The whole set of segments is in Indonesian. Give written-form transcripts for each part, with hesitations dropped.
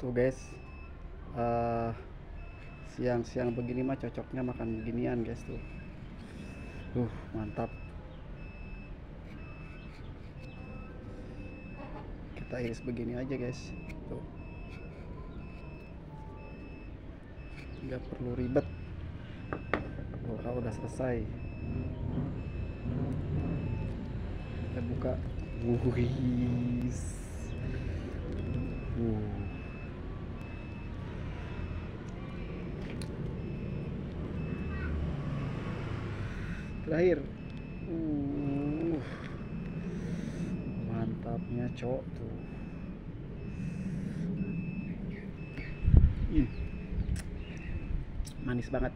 Tuh guys, siang-siang begini mah cocoknya makan beginian guys tuh. Mantap. Kita iris begini aja guys. Tuh. Nggak perlu ribet. Kalau udah selesai, kita buka. Wuhis. Terakhir. Mantapnya cok tuh. Manis banget.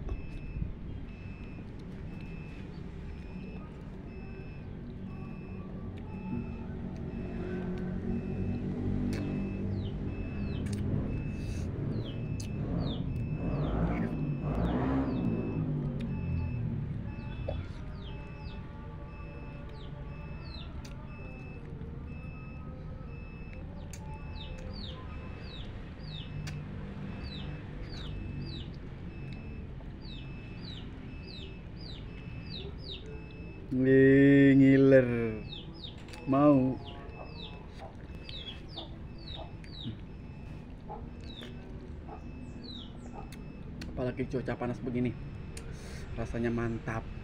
Ngiler mau. Apalagi cuaca panas begini, rasanya mantap.